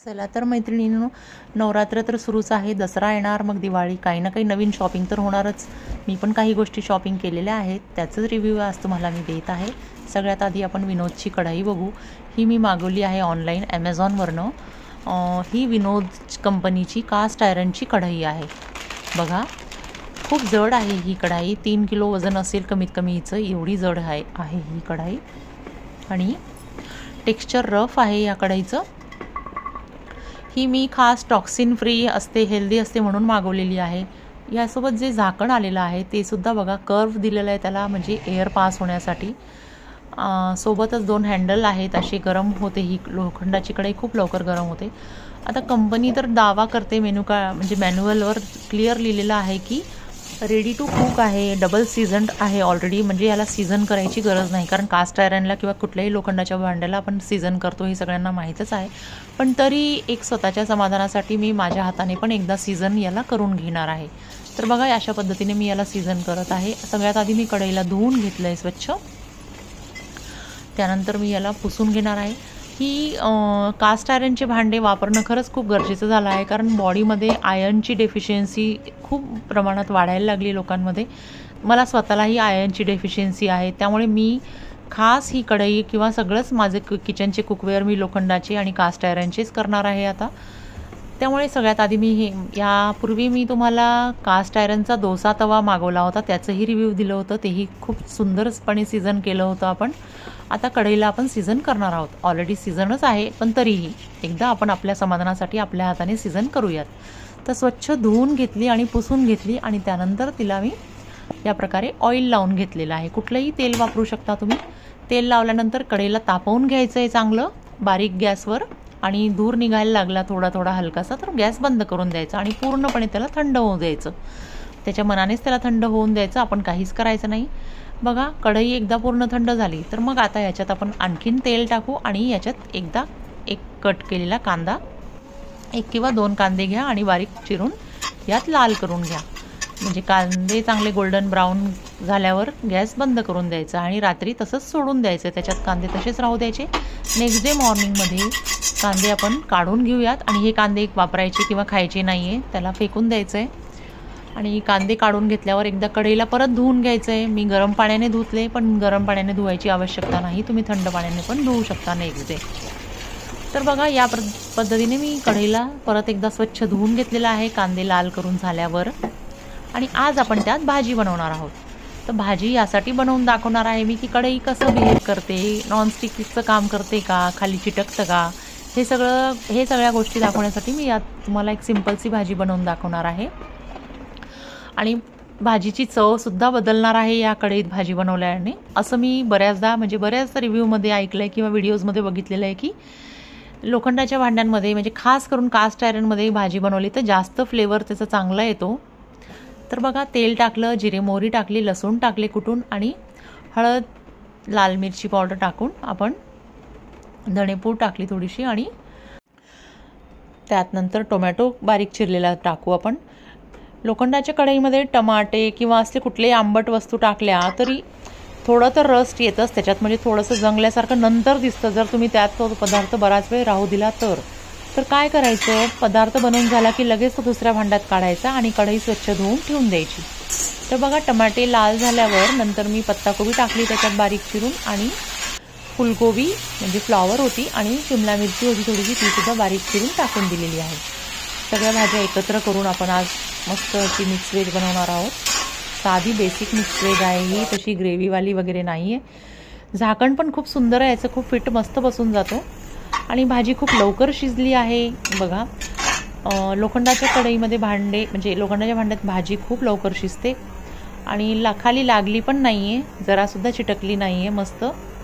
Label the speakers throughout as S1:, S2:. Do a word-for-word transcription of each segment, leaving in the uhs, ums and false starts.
S1: चला तर मैत्रिणींनो, नवरात्र तर सुरूच आहे, दसरा येणार, मग दिवाळी, काही ना काही नवीन शॉपिंग तर होणारच. मी पण काही गोष्टी शॉपिंग केलेल्या आहेत, त्याचंच रिव्ह्यू आज तुम्हाला मी देत आहे. सगळ्यात आधी आपण विनोदची कढई बघू. ही मी मागवली आहे ऑनलाईन ॲमेझॉनवरनं. ही विनोद कंपनीची कास्ट आयरनची कढई आहे. बघा, खूप जड आहे ही कढाई. तीन किलो वजन असेल कमीत कमी हिचं, एवढी जड आहे आहे ही कढाई. आणि टेक्स्चर रफ आहे या कढईचं. ही मी खास टॉक्सिन फ्री असते, हेल्दी असते म्हणून मागवलेली आहे. यासोबत जे झाकण आलेलं आहे ते सुद्धा बघा, कर्व दिलेलं आहे त्याला, म्हणजे एअर पास होण्यासाठी. सोबतच दोन हँडल आहेत, अशी गरम होते ही लोखंडाची कढई, खूप लवकर गरम होते. आता कंपनी तर दावा करते, मेनू का म्हणजे मॅन्युअलवर क्लिअर लिहिलेलं आहे की रेडी टू कुक आहे, डबल सीझन्ड आहे ऑलरेडी, म्हणजे याला सीझन करायची गरज नाही. कारण कास्ट आयरनला किंवा कुठल्याही लोखंडाच्या भांड्याला आपण सीझन करतो हे सगळ्यांना माहीतच आहे. पण तरी एक स्वतःच्या समाधानासाठी मी माझ्या हाताने पण एकदा सीझन याला करून घेणार आहे. तर बघा, अशा पद्धतीने मी याला सीझन करत आहे. सगळ्यात आधी मी कढईला धुवून घेतलं आहे स्वच्छ, त्यानंतर मी याला पुसून घेणार आहे. ही कास्ट आयरनचे भांडे वापरणं खरंच खूप गरजेचं झालं आहे, कारण बॉडीमध्ये आयर्नची डेफिशियन्सी खूप प्रमाणात वाढायला लागली लोकांमध्ये. मला स्वतःलाही आयर्नची डेफिशियन्सी आहे, त्यामुळे मी खास ही कढई किंवा सगळंच माझे किचनचे कुकवेअर मी लोखंडाचे आणि कास्ट आयरनचेच करणार आहे आता. त्यामुळे सगळ्यात आधी मी हे, यापूर्वी मी तुम्हाला कास्ट आयरनचा डोसा तवा मागवला होता, त्याचंही रिव्ह्यू दिलं होतं, तेही खूप सुंदरपणे सीझन केलं होतं आपण. आता कढईला आपण सीझन करणार आहोत. ऑलरेडी सीझनच आहे, पण तरीही एकदा आपण आपल्या समाधानासाठी आपल्या हाताने सीझन करूयात. तर स्वच्छ धुवून घेतली आणि पुसून घेतली, आणि त्यानंतर तिला मी या प्रकारे ऑइल लावून घेतलेलं आहे. कुठलंही तेल वापरू शकता तुम्ही. तेल लावल्यानंतर कढईला तापवून घ्यायचं आहे चांगलं बारीक गॅसवर, आणि धूर निघायला लागला थोडा थोडा हलकासा तर गॅस बंद करून द्यायचा आणि पूर्णपणे त्याला थंड होऊ द्यायचं. त्याच्या मनानेच त्याला थंड होऊन द्यायचं, आपण काहीच करायचं नाही. बघा, कढई एकदा पूर्ण थंड झाली तर मग आता याच्यात आपण आणखीन तेल टाकू, आणि याच्यात एकदा एक कट केलेला कांदा, एक किंवा दोन कांदे घ्या आणि बारीक चिरून यात लाल करून घ्या. म्हणजे कांदे चांगले गोल्डन ब्राऊन झाल्यावर गॅस बंद करून द्यायचा आणि रात्री तसंच सोडून द्यायचं. त्याच्यात कांदे तसेच राहू द्यायचे. नेक्स्ट डे मॉर्निंगमध्ये कांदे आपण काढून घेऊयात, आणि हे कांदे वापरायचे किंवा खायचे नाही आहे, त्याला फेकून द्यायचं आहे. आणि कांदे काढून घेतल्यावर एकदा कढईला परत धुवून घ्यायचं आहे. मी गरम पाण्याने धुतले, पण गरम पाण्याने धुवायची आवश्यकता नाही, तुम्ही थंड पाण्याने पण धुवू शकता नेक्स्ट डे. तर बघा, या पद्धतीने मी कढईला परत एकदा स्वच्छ धुवून घेतलेला आहे कांदे लाल करून झाल्यावर. आणि आज आपण त्यात भाजी बनवणार आहोत. तर भाजी यासाठी बनवून दाखवणार आहे मी की कढई कसं बिहेव करते, नॉनस्टिकचं काम करते का, खाली चिटकतं का, हे सगळं हे सगळ्या गोष्टी दाखवण्यासाठी मी यात तुम्हाला एक सिंपलची भाजी बनवून दाखवणार आहे. आणि भाजीची चवसुद्धा बदलणार आहे या कढईत भाजी बनवल्याने, असं मी बऱ्याचदा म्हणजे बऱ्याच रिव्ह्यूमध्ये ऐकलं आहे किंवा व्हिडिओजमध्ये बघितलेलं आहे की लोखंडाच्या भांड्यांमध्ये, म्हणजे खास करून कास्ट आयरनमध्ये भाजी बनवली तर जास्त फ्लेवर त्याचा चांगला येतो. तर बघा, तेल टाकलं, जिरे मोहरी टाकली, लसूण टाकले कुटून, आणि हळद, लाल मिरची पावडर टाकून आपण धणेपूड टाकली थोडीशी, आणि त्यात नंतर टोमॅटो बारीक चिरलेला टाकू आपण. लोखंडाच्या कढईमध्ये टमाटे किंवा असले कुठलेही आंबट वस्तू टाकल्या तरी थोडं तर रस येतच त्याच्यात, म्हणजे थोडंसं जंगल्यासारखं नंतर दिसतं जर तुम्ही त्यात तो पदार्थ बराच वेळ राहू दिला तर. तर काय करायचं, पदार्थ बनवून झाला की लगेच तो दुसऱ्या भांड्यात काढायचा आणि कढई स्वच्छ धुवून ठेवून द्यायची. तर बघा, टमाटे लाल झाल्यावर नंतर मी पत्ताकोबी टाकली त्याच्यात बारीक चिरून, आणि फुलकोबी म्हणजे फ्लॉवर होती, आणि शिमला मिरची होती थोडीशी, तीसुद्धा बारीक चिरून टाकून दिलेली आहे. सगळ्या भाज्या एकत्र करून आपण आज मस्त अशी मिक्स व्हेज बनवणार आहोत. साधी बेसिक मिक्स व्हेज आहे ही, तशी ग्रेव्हीवाली वगैरे नाही आहे. झाकण पण खूप सुंदर आहे याचं, खूप फिट मस्त बसून जातो, आणि भाजी खूप लवकर शिजली आहे. बघा, लोखंडाच्या कढईमध्ये भांडे म्हणजे लोखंडाच्या भांड्यात भाजी खूप लवकर शिजते, आणि ला खाली लागली पण नाही आहे, जरासुद्धा चिटकली नाही आहे, मस्त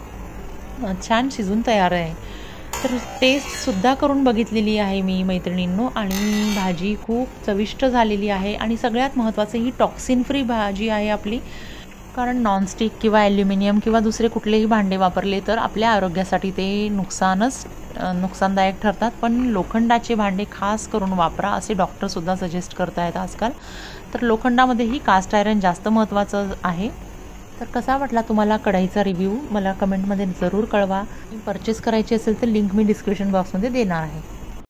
S1: छान शिजून तयार आहे. तर टेस्टसुद्धा करून बघितलेली आहे मी मैत्रिणींनो, आणि भाजी खूप चविष्ट झालेली आहे. आणि सगळ्यात महत्त्वाचं, ही टॉक्सिन फ्री भाजी आहे आपली, कारण नॉनस्टिक किंवा ॲल्युमिनियम किंवा दुसरे कुठलेही भांडे वापरले तर आपल्या आरोग्यासाठी ते नुकसानच नुकसानदायक ठरतात. पण लोखंडाचे भांडे खास करून वापरा असे डॉक्टरसुद्धा सजेस्ट करत आहेत आजकाल. तर लोखंडामध्येही कास्ट आयरन जास्त महत्त्वाचं आहे. तर कसा वाटला तुम्हाला कढईचा रिव्ह्यू, मला कमेंटमध्ये जरूर कळवा. परचेस करायची असेल तर लिंक मी डिस्क्रिप्शन बॉक्समध्ये देणार आहे.